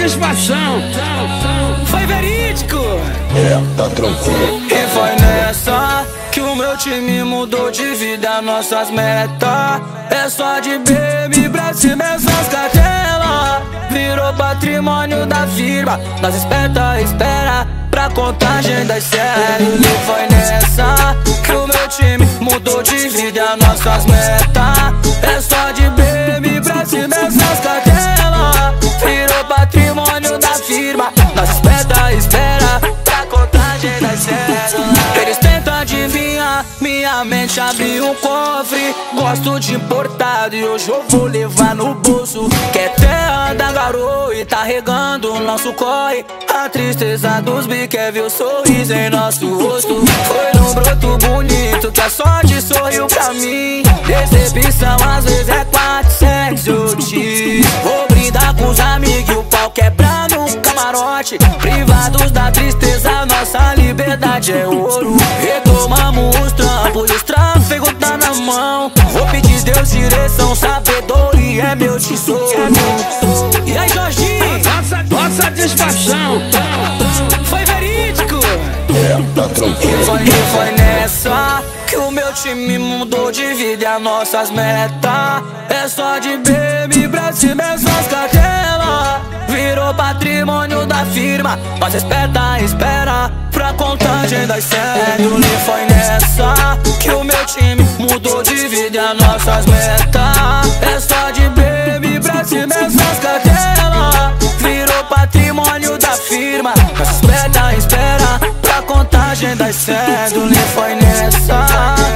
satisfação. Foi verídico. Tá tranquilo. E foi nessa que o meu time mudou de vida, nossas metas. É só de BM pra cima, essas cartelas virou patrimônio da firma. Nós espera pra contagem das séries. E foi nessa que o meu time mudou de vida, nossas metas. É só de BM pra cima, essas cartelas virou patrimônio da firma. Nós espera pra contagem das séries. Eles tentam adivinhar, minha mente abriu um cofre. Gosto de importado e hoje eu vou levar no bolso. Que é terra da garoa e tá regando o nosso corre. A tristeza dos biques é ver o sorriso em nosso rosto. Foi num broto bonito que a sorte sorriu pra mim. Decepção às vezes é 400 Vou brindar com os amigos e o pau quebrar no camarote. Privados da tristeza, nossa liberdade é ouro. Retomamos os trampos, os tráfegos tá na mão. Vou pedir Deus direção, sabedoria é meu tesouro. E aí, Jorginho? Tua satisfação. Foi verídico. Tá tranquilo. Foi nessa que o meu time mudou de vida e as nossas metas. É só de BM pra cima, essas cartelas virou patrimônio da firma. Mas espera pra contagem das séries. E foi nessa que o meu time mudou de vida e as nossas metas. É só de BM pra cima, essas cartelas virou patrimônio da firma. Mas espera pra contagem das séries. E foi nessa.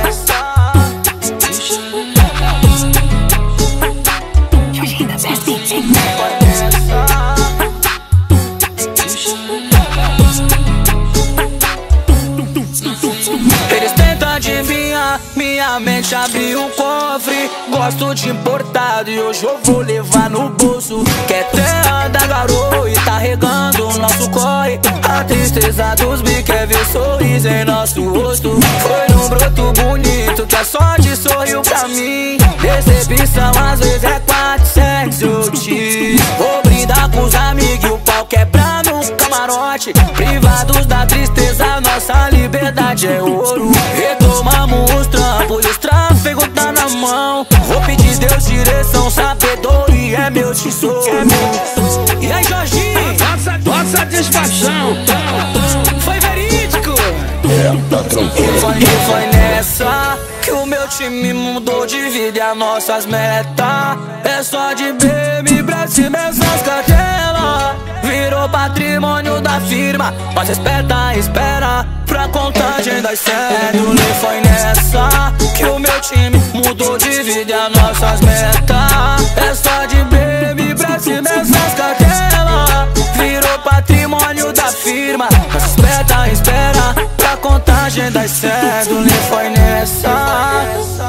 Eles tentam adivinhar, minha mente abriu um cofre. Gosto de importado e hoje eu vou levar no bolso. Que é terra da garoa e tá regando o nosso corre. A tristeza dos biques é ver o sorriso em nosso rosto. Foi num broto bonito que a sorte sorriu pra mim. Decepção às vezes é 400 Vou brindar com os amigos e o pau quebrar no camarote. Privados da tristeza, nossa liberdade é ouro. Retomamos os trampos, os tráfegos tá na mão. Vou pedir Deus direção, sabedoria é meu tesouro. E aí, Jorginho? Tua satisfação. Foi verídico. Tá tranquilo. Foi nessa que o meu time mudou de vida e as nossas metas. É só de BM pra cima, essas cartelas virou patrimônio da firma. Mas espera pra contagem das séries. E foi nessa que o meu time mudou de vida e as nossas metas. É só de BM pra cima, essas cartelas virou patrimônio da firma. Mas espera pra contagem das séries. E foi nessa.